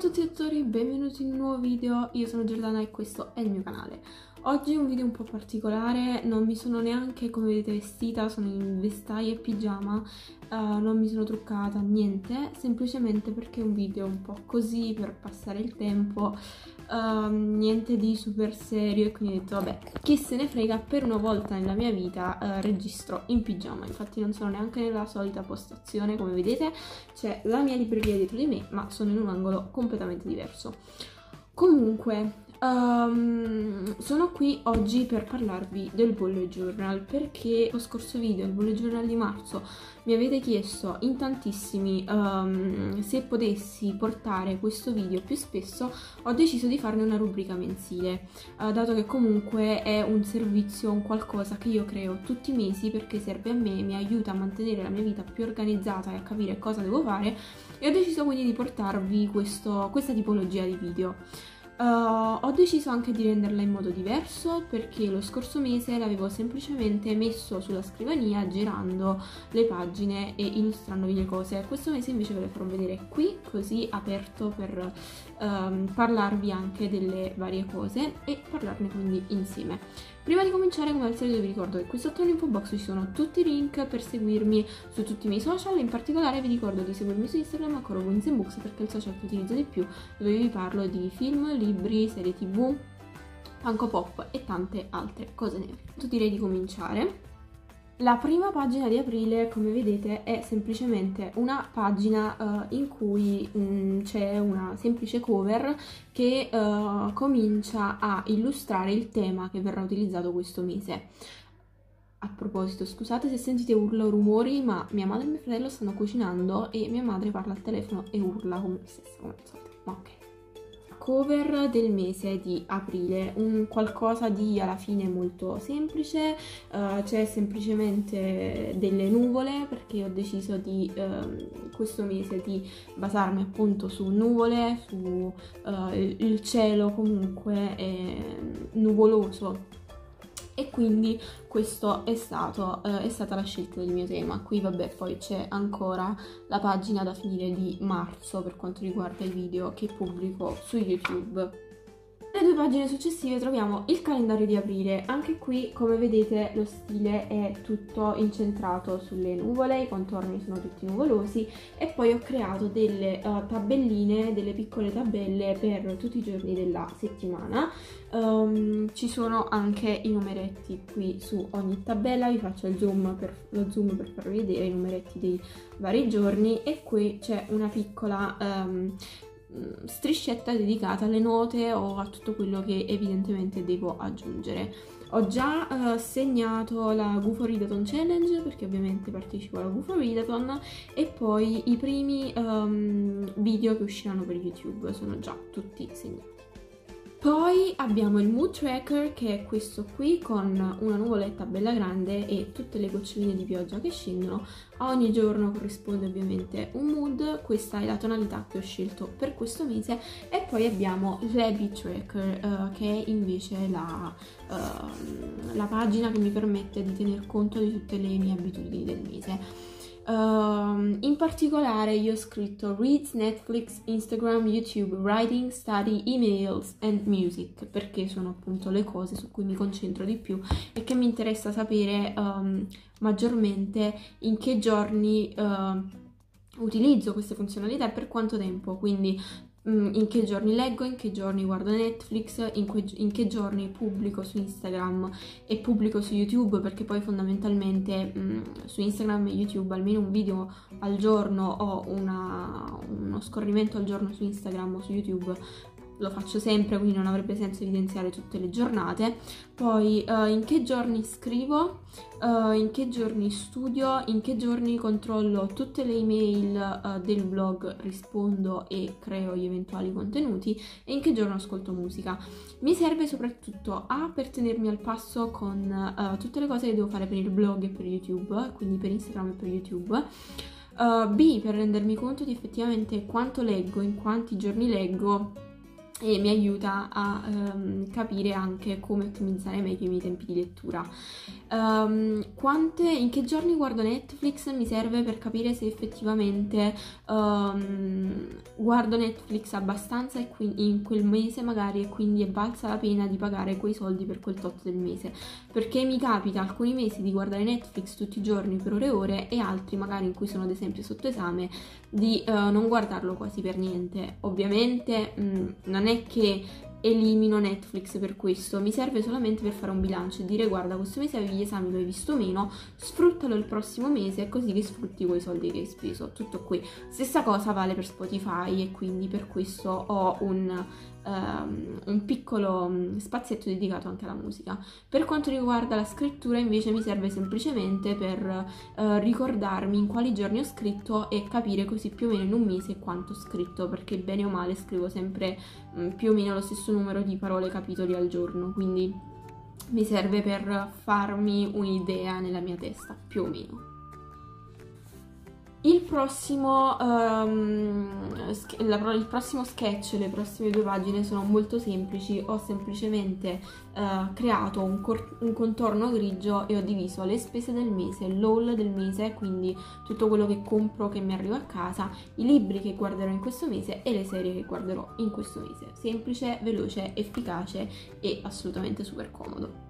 tutti attori, benvenuti in un nuovo video, io sono Giordana e questo è il mio canale. Oggi è un video un po' particolare, non mi sono neanche, come vedete, vestita, sono in vestaglia e pigiama, non mi sono truccata, niente, semplicemente perché è un video un po' così per passare il tempo, niente di super serio, e quindi ho detto vabbè, chi se ne frega, per una volta nella mia vita registro in pigiama. Infatti non sono neanche nella solita postazione, come vedete c'è la mia libreria dietro di me, ma sono in un angolo completamente diverso. Comunque, sono qui oggi per parlarvi del bullet journal, perché lo scorso video, il bullet journal di marzo, mi avete chiesto in tantissimi se potessi portare questo video più spesso. Ho deciso di farne una rubrica mensile, dato che comunque è un servizio, un qualcosa che io creo tutti i mesi perché serve a me, mi aiuta a mantenere la mia vita più organizzata e a capire cosa devo fare, e ho deciso quindi di portarvi questa tipologia di video. Ho deciso anche di renderla in modo diverso perché lo scorso mese l'avevo semplicemente messo sulla scrivania girando le pagine e illustrandovi le cose. Questo mese invece ve le farò vedere qui, così aperto, per parlarvi anche delle varie cose e parlarne quindi insieme. Prima di cominciare, come al solito, vi ricordo che qui sotto nell'info box ci sono tutti i link per seguirmi su tutti i miei social. In particolare vi ricordo di seguirmi su Instagram, ancora Books, perché è il social che utilizzo di più, dove vi parlo di film, libri, serie tv, Funko Pop e tante altre cose nere. Direi di cominciare. La prima pagina di aprile, come vedete, è semplicemente una pagina in cui c'è una semplice cover che comincia a illustrare il tema che verrà utilizzato questo mese. A proposito, scusate se sentite urla o rumori, ma mia madre e mio fratello stanno cucinando e mia madre parla al telefono e urla come stessa, come al solito. Ok. Cover del mese di aprile, un qualcosa di alla fine molto semplice, c'è semplicemente delle nuvole perché ho deciso di questo mese di basarmi appunto su nuvole, su il cielo comunque nuvoloso, e quindi questo è stata la scelta del mio tema. Qui vabbè, poi c'è ancora la pagina da finire di marzo per quanto riguarda i video che pubblico su YouTube. Nelle due pagine successive troviamo il calendario di aprile. Anche qui, come vedete, lo stile è tutto incentrato sulle nuvole, i contorni sono tutti nuvolosi, e poi ho creato delle tabelline, delle piccole tabelle per tutti i giorni della settimana. Ci sono anche i numeretti qui su ogni tabella, vi faccio lo zoom per farvi vedere i numeretti dei vari giorni, e qui c'è una piccola striscetta dedicata alle note o a tutto quello che evidentemente devo aggiungere. Ho già segnato la Gufo Readathon Challenge perché ovviamente partecipo alla Gufo Readathon, e poi i primi video che usciranno per YouTube sono già tutti segnati. Poi abbiamo il mood tracker, che è questo qui con una nuvoletta bella grande e tutte le goccioline di pioggia che scendono. A ogni giorno corrisponde ovviamente un mood, questa è la tonalità che ho scelto per questo mese. E poi abbiamo l'habit tracker, che è invece la pagina che mi permette di tener conto di tutte le mie abitudini del mese. In particolare io ho scritto Reads, Netflix, Instagram, YouTube, Writing, Study, Emails and Music, perché sono appunto le cose su cui mi concentro di più e che mi interessa sapere maggiormente in che giorni utilizzo queste funzionalità e per quanto tempo. Quindi in che giorni leggo, in che giorni guardo Netflix, in che giorni pubblico su Instagram e pubblico su YouTube, perché poi fondamentalmente su Instagram e YouTube almeno un video al giorno o uno scorrimento al giorno su Instagram o su YouTube lo faccio sempre, quindi non avrebbe senso evidenziare tutte le giornate. Poi in che giorni scrivo, in che giorni studio, in che giorni controllo tutte le email del blog, rispondo e creo gli eventuali contenuti, e in che giorno ascolto musica. Mi serve soprattutto A, per tenermi al passo con tutte le cose che devo fare per il blog e per YouTube, quindi per Instagram e per YouTube. B, per rendermi conto di effettivamente quanto leggo, in quanti giorni leggo, e mi aiuta a capire anche come ottimizzare meglio i miei tempi di lettura. In che giorni guardo Netflix mi serve per capire se effettivamente guardo Netflix abbastanza e in quel mese magari, e quindi è valsa la pena di pagare quei soldi per quel tot del mese, perché mi capita alcuni mesi di guardare Netflix tutti i giorni per ore e ore, e altri magari in cui sono ad esempio sotto esame di non guardarlo quasi per niente. Ovviamente non è che elimino Netflix per questo, mi serve solamente per fare un bilancio e dire: guarda, questo mese avevi gli esami, lo hai visto meno, sfruttalo il prossimo mese, così che sfrutti quei soldi che hai speso. Tutto qui. Stessa cosa vale per Spotify, e quindi per questo ho un piccolo spazietto dedicato anche alla musica. Per quanto riguarda la scrittura invece mi serve semplicemente per ricordarmi in quali giorni ho scritto e capire così più o meno in un mese quanto ho scritto, perché bene o male scrivo sempre più o meno lo stesso numero di parole capitoli al giorno, quindi mi serve per farmi un'idea nella mia testa, più o meno. Il prossimo sketch, le prossime 2 pagine sono molto semplici. Ho semplicemente creato un contorno grigio e ho diviso le spese del mese, l'haul del mese, quindi tutto quello che compro che mi arriva a casa, i libri che guarderò in questo mese e le serie che guarderò in questo mese. Semplice, veloce, efficace e assolutamente super comodo.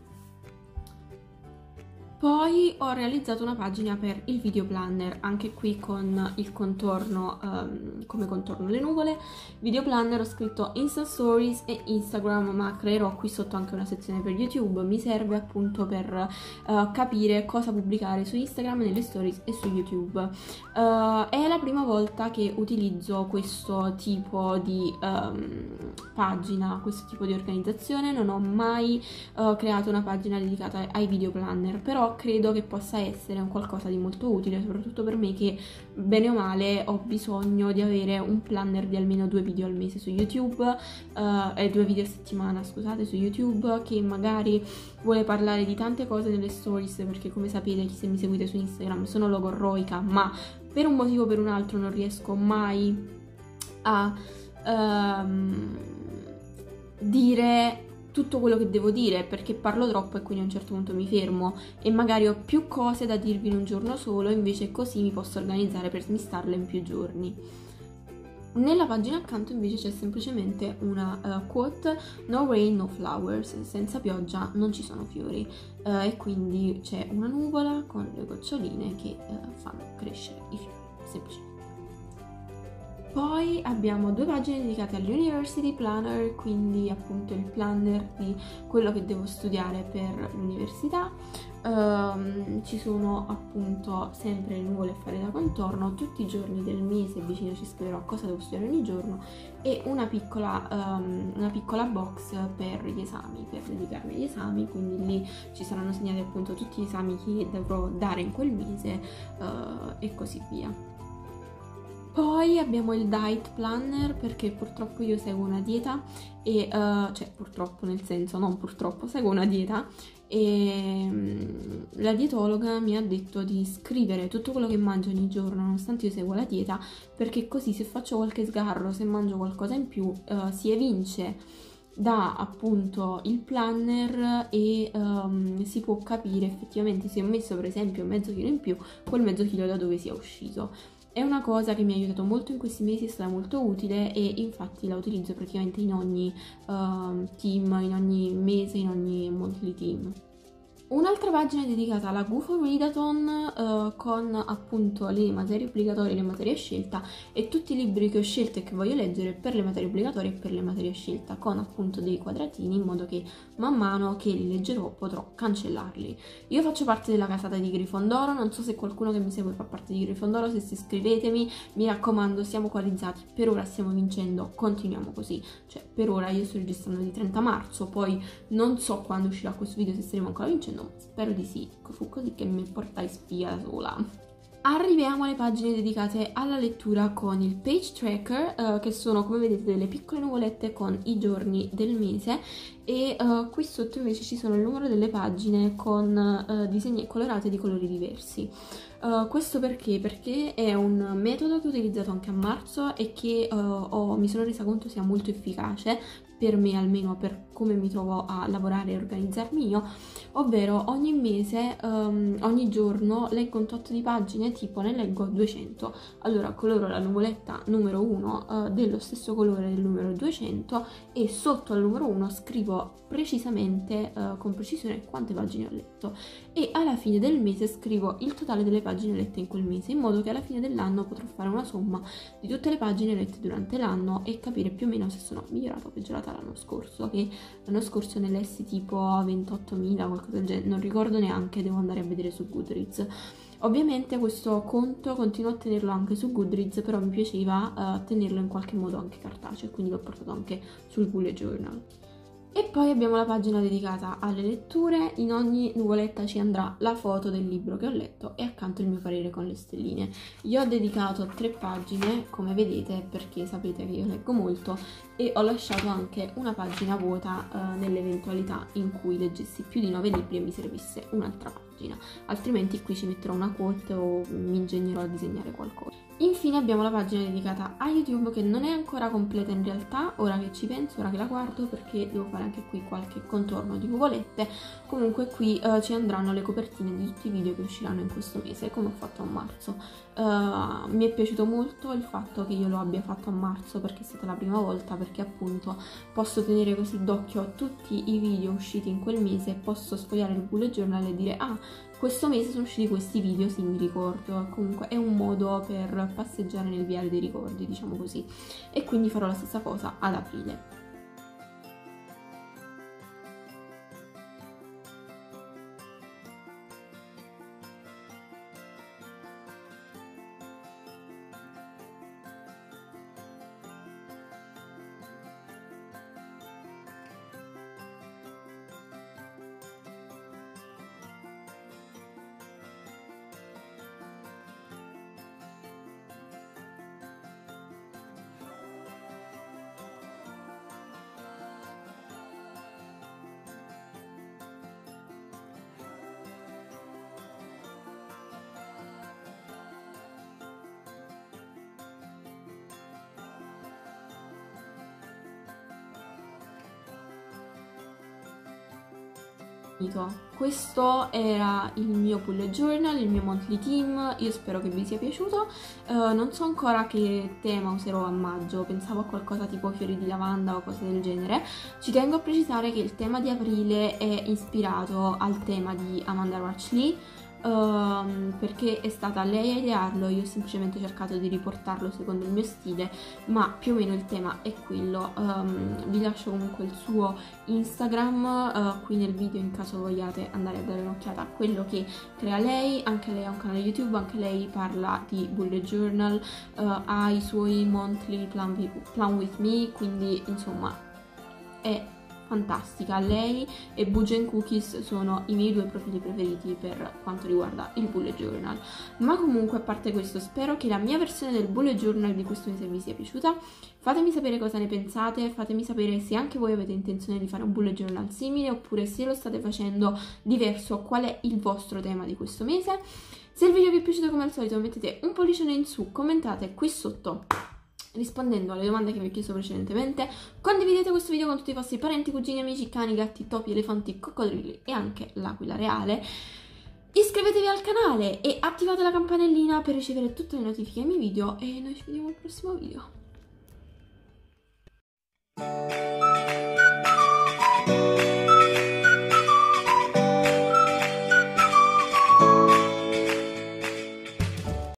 Poi ho realizzato una pagina per il video planner, anche qui con il contorno, come contorno le nuvole. Video planner, ho scritto Insta Stories e Instagram, ma creerò qui sotto anche una sezione per YouTube. Mi serve appunto per capire cosa pubblicare su Instagram, nelle stories e su YouTube. È la prima volta che utilizzo questo tipo di pagina, questo tipo di organizzazione. Non ho mai creato una pagina dedicata ai video planner, però credo che possa essere un qualcosa di molto utile, soprattutto per me che bene o male ho bisogno di avere un planner di almeno 2 video al mese su YouTube, 2 video a settimana, scusate, su YouTube, che magari vuole parlare di tante cose nelle stories, perché come sapete, se mi seguite su Instagram, sono logorroica, ma per un motivo o per un altro non riesco mai a dire tutto quello che devo dire, perché parlo troppo e quindi a un certo punto mi fermo e magari ho più cose da dirvi in un giorno solo, invece così mi posso organizzare per smistarle in più giorni. Nella pagina accanto invece c'è semplicemente una quote: no rain, no flowers, senza pioggia non ci sono fiori, e quindi c'è una nuvola con le goccioline che fanno crescere i fiori, semplicemente. Poi abbiamo 2 pagine dedicate all'University Planner, quindi appunto il planner di quello che devo studiare per l'università. Ci sono appunto sempre le nuvole a fare da contorno, tutti i giorni del mese vicino ci scriverò cosa devo studiare ogni giorno, e una piccola box per gli esami, per dedicarmi agli esami, quindi lì ci saranno segnati appunto tutti gli esami che dovrò dare in quel mese, e così via. Poi abbiamo il diet planner, perché purtroppo io seguo una dieta e cioè purtroppo, nel senso, non purtroppo, seguo una dieta e la dietologa mi ha detto di scrivere tutto quello che mangio ogni giorno nonostante io seguo la dieta, perché così se faccio qualche sgarro, se mangio qualcosa in più, si evince da appunto il planner e si può capire effettivamente se ho messo per esempio mezzo chilo in più, quel mezzo chilo da dove sia uscito. È una cosa che mi ha aiutato molto in questi mesi, è stata molto utile e infatti la utilizzo praticamente in ogni team, in ogni mese, in ogni monthly team. Un'altra pagina è dedicata alla Gufo Readathon, con appunto le materie obbligatorie e le materie a scelta e tutti i libri che ho scelto e che voglio leggere per le materie obbligatorie e per le materie a scelta, con appunto dei quadratini in modo che man mano che li leggerò potrò cancellarli. Io faccio parte della casata di Grifondoro, non so se qualcuno che mi segue fa parte di Grifondoro, se iscrivetemi, mi raccomando, siamo coalizzati, per ora stiamo vincendo, continuiamo così, cioè per ora io sto registrando di 30 marzo, poi non so quando uscirà questo video, se staremo ancora vincendo. Spero di sì, fu così che mi portai spia da sola. Arriviamo alle pagine dedicate alla lettura con il page tracker, che sono, come vedete, delle piccole nuvolette con i giorni del mese, e qui sotto invece ci sono il numero delle pagine con disegni colorate di colori diversi. Questo perché? Perché è un metodo che ho utilizzato anche a marzo e che mi sono resa conto sia molto efficace, per me almeno, per come mi trovo a lavorare e organizzarmi io, ovvero ogni mese, ogni giorno leggo un tot di pagine, tipo ne leggo 200, allora coloro la nuvoletta numero 1 dello stesso colore del numero 200 e sotto al numero 1 scrivo precisamente, con precisione, quante pagine ho letto e alla fine del mese scrivo il totale delle pagine lette in quel mese, in modo che alla fine dell'anno potrò fare una somma di tutte le pagine lette durante l'anno e capire più o meno se sono migliorata o peggiorata l'anno scorso, che l'anno scorso ne lessi tipo 28.000, qualcosa del genere, non ricordo neanche, devo andare a vedere su Goodreads. Ovviamente questo conto continuo a tenerlo anche su Goodreads, però mi piaceva tenerlo in qualche modo anche cartaceo, quindi l'ho portato anche sul bullet journal. E poi abbiamo la pagina dedicata alle letture, in ogni nuvoletta ci andrà la foto del libro che ho letto e accanto il mio parere con le stelline. Io ho dedicato 3 pagine, come vedete, perché sapete che io leggo molto, e ho lasciato anche una pagina vuota nell'eventualità in cui leggessi più di 9 libri e mi servisse un'altra pagina, altrimenti qui ci metterò una quote o mi ingegnerò a disegnare qualcosa. Infine abbiamo la pagina dedicata a YouTube, che non è ancora completa in realtà, ora che ci penso, ora che la guardo, perché devo fare anche qui qualche contorno di nuvolette. Comunque qui ci andranno le copertine di tutti i video che usciranno in questo mese, come ho fatto a marzo. Mi è piaciuto molto il fatto che io lo abbia fatto a marzo, perché è stata la prima volta, perché appunto posso tenere così d'occhio tutti i video usciti in quel mese, posso sfogliare il bullet journal e dire ah, questo mese sono usciti questi video, sì, mi ricordo. Comunque è un modo per passeggiare nel viale dei ricordi, diciamo così. E quindi farò la stessa cosa ad aprile. Questo era il mio bullet journal, il mio monthly theme, io spero che vi sia piaciuto. Non so ancora che tema userò a maggio, pensavo a qualcosa tipo fiori di lavanda o cose del genere. Ci tengo a precisare che il tema di aprile è ispirato al tema di Amanda Rach Lee, perché è stata lei a idearlo, io ho semplicemente cercato di riportarlo secondo il mio stile, ma più o meno il tema è quello. Vi lascio comunque il suo Instagram qui nel video in caso vogliate andare a dare un'occhiata a quello che crea lei. Anche lei ha un canale YouTube, anche lei parla di bullet journal, ha i suoi monthly plan with me, quindi insomma è fantastica. Lei e Booge Cookies sono i miei 2 profili preferiti per quanto riguarda il bullet journal. Ma comunque, a parte questo, spero che la mia versione del bullet journal di questo mese vi sia piaciuta. Fatemi sapere cosa ne pensate, fatemi sapere se anche voi avete intenzione di fare un bullet journal simile, oppure se lo state facendo diverso, qual è il vostro tema di questo mese. Se il video vi è piaciuto, come al solito, mettete un pollicione in su, commentate qui sotto rispondendo alle domande che vi ho chiesto precedentemente, condividete questo video con tutti i vostri parenti, cugini, amici, cani, gatti, topi, elefanti, coccodrilli e anche l'aquila reale. Iscrivetevi al canale e attivate la campanellina per ricevere tutte le notifiche ai miei video e noi ci vediamo al prossimo video.